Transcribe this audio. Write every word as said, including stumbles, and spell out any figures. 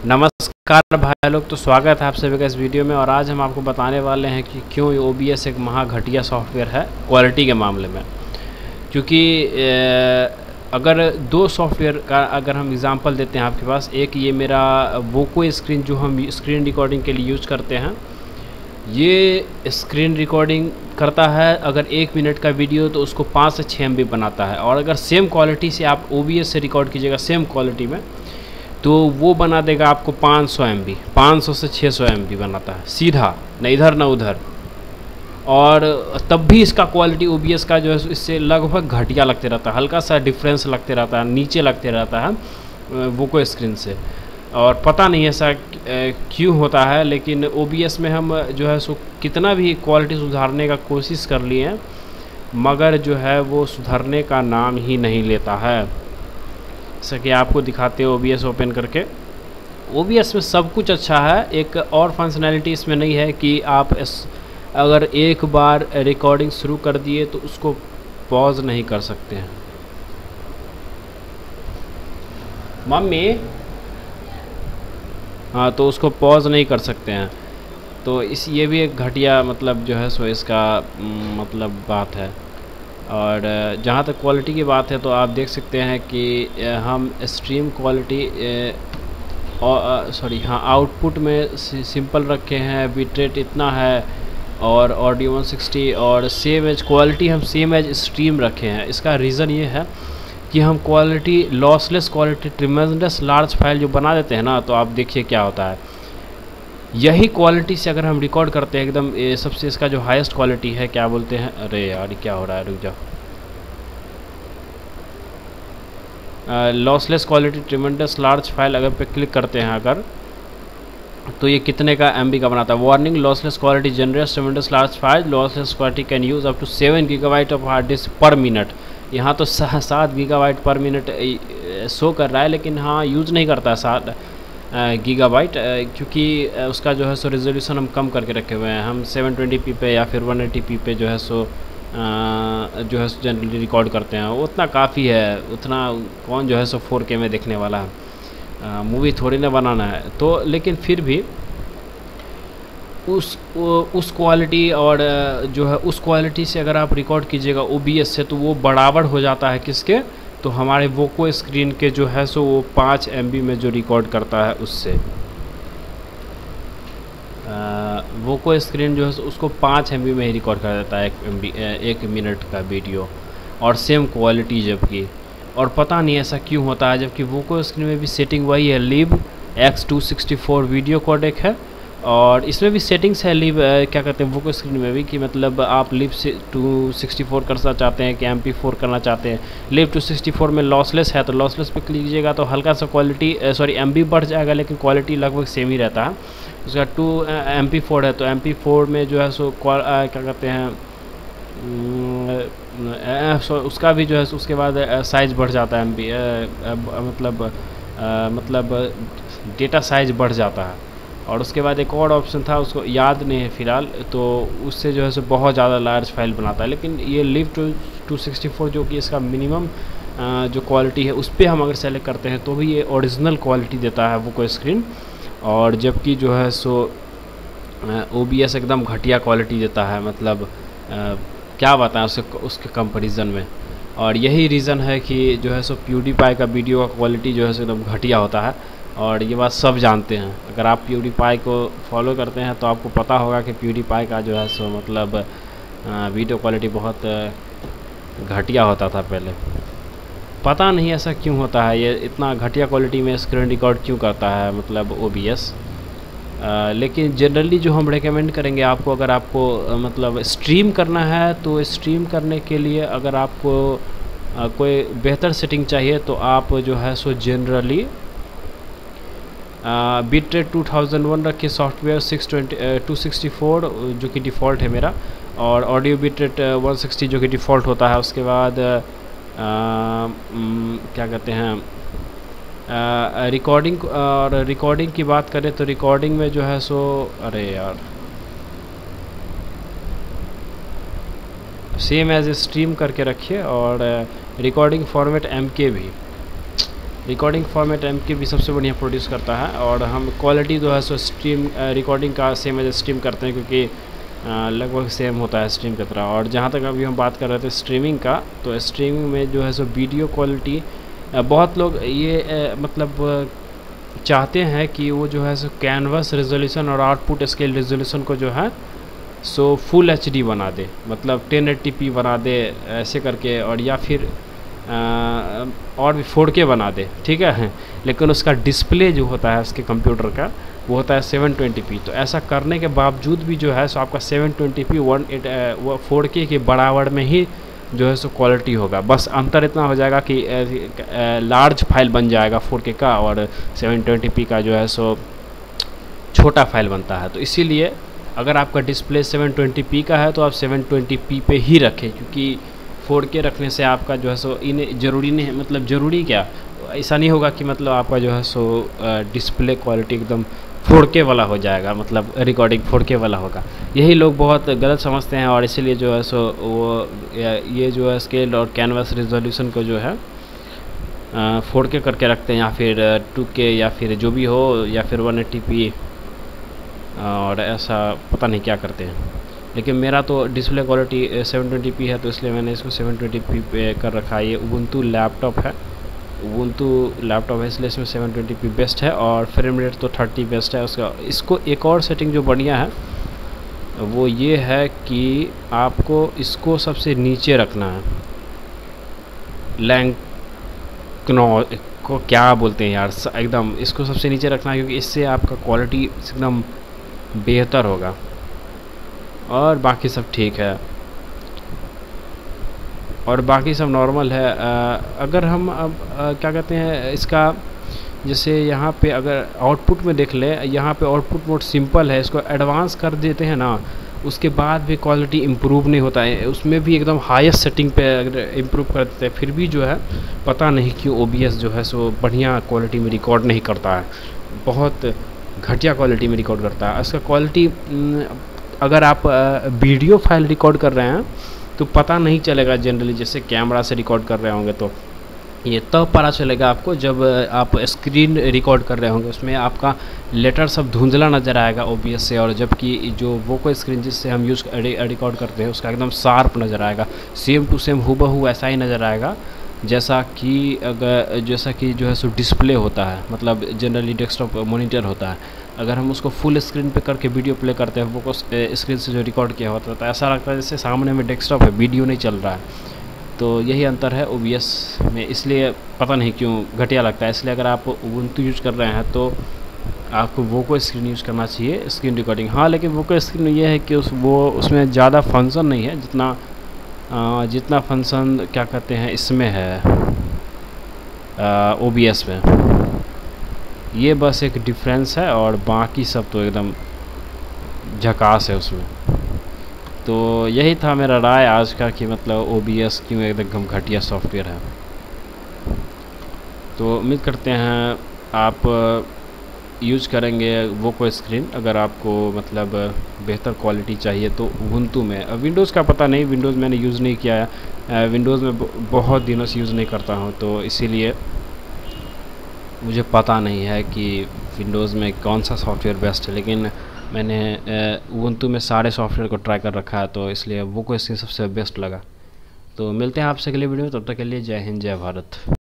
नमस्कार भाई लोग, तो स्वागत है आप सभी का इस वीडियो में। और आज हम आपको बताने वाले हैं कि क्यों ये ओ बी एस एक महा घटिया सॉफ्टवेयर है क्वालिटी के मामले में। क्योंकि अगर दो सॉफ्टवेयर का अगर हम एग्जांपल देते हैं आपके पास, एक ये मेरा वोको स्क्रीन जो हम स्क्रीन रिकॉर्डिंग के लिए यूज करते हैं, ये स्क्रीन रिकॉर्डिंग करता है अगर एक मिनट का वीडियो तो उसको पाँच से छः एम बी बनाता है। और अगर सेम क्वालिटी से आप ओ बी एस से रिकॉर्ड कीजिएगा सेम क्वालिटी में, तो वो बना देगा आपको पाँच सौ एम बी, पाँच सौ से छः सौ एम बी बनाता है सीधा, न इधर न उधर। और तब भी इसका क्वालिटी ओ बी एस का जो है इससे लगभग घटिया लगते रहता है, हल्का सा डिफरेंस लगते रहता है, नीचे लगते रहता है वोको स्क्रीन से। और पता नहीं ऐसा क्यों होता है, लेकिन ओ बी एस में हम जो है सो कितना भी क्वालिटी सुधारने का कोशिश कर लिए हैं, मगर जो है वो सुधरने का नाम ही नहीं लेता है। जैसा कि आपको दिखाते हैं ओ बी एस ओपन करके, ओ बी एस में सब कुछ अच्छा है। एक और फंक्शनैलिटी इसमें नहीं है कि आप इस अगर एक बार रिकॉर्डिंग शुरू कर दिए तो उसको पॉज नहीं कर सकते हैं। मम्मी हाँ, तो उसको पॉज नहीं कर सकते हैं। तो इस ये भी एक घटिया मतलब जो है सो इसका मतलब बात है। और जहाँ तक क्वालिटी की बात है तो आप देख सकते हैं कि हम स्ट्रीम क्वालिटी सॉरी हाँ आउटपुट में सिंपल रखे हैं, बिटरेट इतना है और ऑडियो वन सिक्सटी, और सेम एज क्वालिटी हम सेम एज स्ट्रीम रखे हैं। इसका रीज़न ये है कि हम quality lossless quality tremendous large file जो बना देते हैं ना, तो आप देखिए क्या होता है। यही क्वालिटी से अगर हम रिकॉर्ड करते हैं एकदम सबसे इसका जो हाईएस्ट क्वालिटी है, क्या बोलते हैं, अरे यार क्या हो रहा है, रुक जाओ, lossless quality tremendous large file अगर पे क्लिक करते हैं अगर, तो ये कितने का एम बी का बनाता है। Warning, lossless quality generates tremendous large file, lossless quality can use up to seven gigabyte of hard disk per minute. यहाँ तो सात गीगाबाइट पर मिनट शो कर रहा है, लेकिन हाँ यूज़ नहीं करता है सात गीगाबाइट, क्योंकि उसका जो है सो रेजोल्यूशन हम कम करके रखे हुए हैं। हम सेवन ट्वेंटी पी पे या फिर वन एटी पी पे जो है सो जो है जनरली रिकॉर्ड करते हैं, उतना काफ़ी है। उतना कौन जो है सो फोर के में देखने वाला है, मूवी थोड़ी ना बनाना है। तो लेकिन फिर भी उस उस क्वालिटी और जो है उस क्वालिटी से अगर आप रिकॉर्ड कीजिएगा ओ बी एस से, तो वो बराबर हो जाता है किसके, तो हमारे वोको स्क्रीन के जो है सो वो पाँच एम बी में जो रिकॉर्ड करता है उससे। वोको स्क्रीन जो है उसको पाँच एम बी में ही रिकॉर्ड कर देता है एक एम बी एक मिनट का वीडियो, और सेम क्वालिटी जबकि। और पता नहीं ऐसा क्यों होता है, जबकि वोको स्क्रीन में भी सेटिंग वही है, lib x two sixty four video codec है, और इसमें भी सेटिंग्स है लिव क्या कहते हैं वोको स्क्रीन में भी, कि मतलब आप लिव से टू सिक्सटी फोर करना चाहते हैं कि एम पी फोर करना चाहते हैं। लिव टू सिक्सटी फोर में लॉसलेस है, तो लॉसलेस पे क्लिक कीजिएगा तो हल्का सा क्वालिटी सॉरी एम बी बढ़ जाएगा, लेकिन क्वालिटी लगभग सेम ही रहता है। उसका टू एम पी फोर है, तो एम पी फोर में जो है सो क्या कहते हैं उसका भी जो है उसके बाद साइज़ बढ़ जाता है, एम बी मतलब आ, मतलब डेटा साइज़ बढ़ जाता है। और उसके बाद एक और ऑप्शन था, उसको याद नहीं है फ़िलहाल, तो उससे जो है सो बहुत ज़्यादा लार्ज फाइल बनाता है। लेकिन ये lib two two sixty four जो कि इसका मिनिमम जो क्वालिटी है उस पर हम अगर सेलेक्ट करते हैं तो भी ये ओरिजिनल क्वालिटी देता है वोको स्क्रीन। और जबकि जो है सो ओ बी एस एकदम घटिया क्वालिटी देता है, मतलब आ, क्या बताएं उसके उसके कंपैरिजन में। और यही रीज़न है कि जो है सो प्यूडीपाई का वीडियो का क्वालिटी जो है सो एकदम घटिया होता है, और ये बात सब जानते हैं। अगर आप प्यूडीपाई को फॉलो करते हैं तो आपको पता होगा कि प्यूडीपाई का जो है सो मतलब वीडियो क्वालिटी बहुत घटिया होता था पहले। पता नहीं ऐसा क्यों होता है, ये इतना घटिया क्वालिटी में स्क्रीन रिकॉर्ड क्यों करता है मतलब ओ बी एस। लेकिन जनरली जो हम रेकमेंड करेंगे आपको, अगर आपको आ, मतलब स्ट्रीम करना है, तो स्ट्रीम करने के लिए अगर आपको आ, कोई बेहतर सेटिंग चाहिए तो आप जो है सो generally bit rate two thousand one रखिए, software six twenty two sixty four जो कि डिफ़ॉल्ट है मेरा, और audio bit rate one sixty जो कि डिफ़ॉल्ट होता है। उसके बाद आ, म, क्या कहते हैं रिकॉर्डिंग, और रिकॉर्डिंग की बात करें तो रिकॉर्डिंग में जो है सो अरे यार सेम एज स्ट्रीम करके रखिए, और रिकॉर्डिंग फॉर्मेट एम के भी रिकॉर्डिंग फॉर्मेट एम के भी सबसे बढ़िया प्रोड्यूस करता है, और हम क्वालिटी जो है सो स्ट्रीम रिकॉर्डिंग का सेम एज स्ट्रीम करते हैं, क्योंकि लगभग सेम होता है स्ट्रीम की तरह। और जहाँ तक अभी हम बात कर रहे थे स्ट्रीमिंग का, तो स्ट्रीमिंग में जो है सो वीडियो क्वालिटी बहुत लोग ये मतलब चाहते हैं कि वो जो है सो कैनवस रेजोल्यूशन और आउटपुट स्केल रेजोल्यूशन को जो है सो फुल एच डी बना दे, मतलब टेन एटी पी बना दे ऐसे करके, और या फिर आ, और भी फोर के बना दे, ठीक है। लेकिन उसका डिस्प्ले जो होता है उसके कंप्यूटर का वो होता है सेवन ट्वेंटी पी। तो ऐसा करने के बावजूद भी जो है सो आपका seven twenty p one eight वो फोर के के बराबर में ही जो है सो क्वालिटी होगा। बस अंतर इतना हो जाएगा कि लार्ज फाइल बन जाएगा फोर के का, और सेवन ट्वेंटी पी का जो है सो छोटा फाइल बनता है। तो इसीलिए अगर आपका डिस्प्ले सेवन ट्वेंटी पी का है तो आप सेवन ट्वेंटी पी पे ही रखें, क्योंकि फोर के रखने से आपका जो है सो इन ज़रूरी नहीं है, मतलब ज़रूरी क्या, ऐसा नहीं होगा कि मतलब आपका जो है सो डिस्प्ले क्वालिटी एकदम फोर के वाला हो जाएगा, मतलब रिकॉर्डिंग फोर के वाला होगा। यही लोग बहुत गलत समझते हैं, और इसीलिए जो है सो वो ये जो है स्केल और कैनवस रिजोल्यूशन को जो है फोर के करके रखते हैं, या फिर टू के, या फिर जो भी हो, या फिर वन एटी पी, और ऐसा पता नहीं क्या करते हैं। लेकिन मेरा तो display quality seven twenty p है, तो इसलिए मैंने इसको सेवन ट्वेंटी पी पे कर रखा है। ये उबुंटू लैपटॉप है, उबुंटू लैपटॉप है, इसलिए इसमें सेवन ट्वेंटी पी बेस्ट है, और फ्रेम रेट तो थर्टी बेस्ट है उसका। इसको एक और सेटिंग जो बढ़िया है वो ये है कि आपको इसको सबसे नीचे रखना है। लैंकनो को क्या बोलते हैं यार, एकदम इसको सबसे नीचे रखना है, क्योंकि इससे आपका क्वालिटी एकदम बेहतर होगा, और बाकी सब ठीक है, और बाकी सब नॉर्मल है। आ, अगर हम अब आ, क्या कहते हैं इसका, जैसे यहाँ पे अगर आउटपुट में देख ले, यहाँ पे आउटपुट मोड सिंपल है, इसको एडवांस कर देते हैं ना, उसके बाद भी क्वालिटी इम्प्रूव नहीं होता है। उसमें भी एकदम हाईएस्ट सेटिंग पे अगर इम्प्रूव कर देते हैं, फिर भी जो है पता नहीं क्यों ओबीएस जो है सो बढ़िया क्वालिटी में रिकॉर्ड नहीं करता है, बहुत घटिया क्वालिटी में रिकॉर्ड करता है। इसका क्वालिटी अगर आप वीडियो फाइल रिकॉर्ड कर रहे हैं तो पता नहीं चलेगा जनरली, जैसे कैमरा से रिकॉर्ड कर रहे होंगे तो ये तब तो पता चलेगा आपको जब आप स्क्रीन रिकॉर्ड कर रहे होंगे, उसमें आपका लेटर सब धुंधला नज़र आएगा ओबीएस से, और जबकि जो वोको स्क्रीन जिससे हम यूज़ रिकॉर्ड करते हैं उसका एकदम शार्प नज़र आएगा, सेम टू सेम हूबहू ऐसा ही नज़र आएगा जैसा कि अगर जैसा कि जो है सो डिस्प्ले होता है, मतलब जनरली डेस्कटॉप मॉनिटर होता है। अगर हम उसको फुल स्क्रीन पे करके वीडियो प्ले करते हैं, वो स्क्रीन से जो रिकॉर्ड किया होता है, तो ऐसा लगता है जैसे सामने में डेस्कटॉप है, वीडियो नहीं चल रहा है। तो यही अंतर है ओबीएस में, इसलिए पता नहीं क्यों घटिया लगता है। इसलिए अगर आप उबुंटू यूज कर रहे हैं तो आपको वोको स्क्रीन यूज़ करना चाहिए स्क्रीन रिकॉर्डिंग। हाँ, लेकिन वोको स्क्रीन ये है कि उस वो उसमें ज़्यादा फंक्शन नहीं है जितना आ, जितना फंक्शन क्या कहते हैं इसमें है ओबीएस में। ये बस एक डिफरेंस है, और बाकी सब तो एकदम झकास है उसमें। तो यही था मेरा राय आज का कि मतलब ओबीएस क्यों एकदम घटिया सॉफ्टवेयर है। तो उम्मीद करते हैं आप यूज करेंगे वोको स्क्रीन। अगर आपको मतलब बेहतर क्वालिटी चाहिए तो उबुंटू में, विंडोज़ का पता नहीं, विंडोज़ मैंने यूज़ नहीं किया है, विंडोज़ में बहुत दिनों से यूज़ नहीं करता हूँ, तो इसीलिए मुझे पता नहीं है कि विंडोज़ में कौन सा सॉफ्टवेयर बेस्ट है। लेकिन मैंने उबुंटू में सारे सॉफ्टवेयर को ट्राई कर रखा है, तो इसलिए वोको स्क्रीन सबसे बेस्ट लगा। तो मिलते हैं आपसे अगले वीडियो में, तब तक के लिए जय हिंद जय भारत।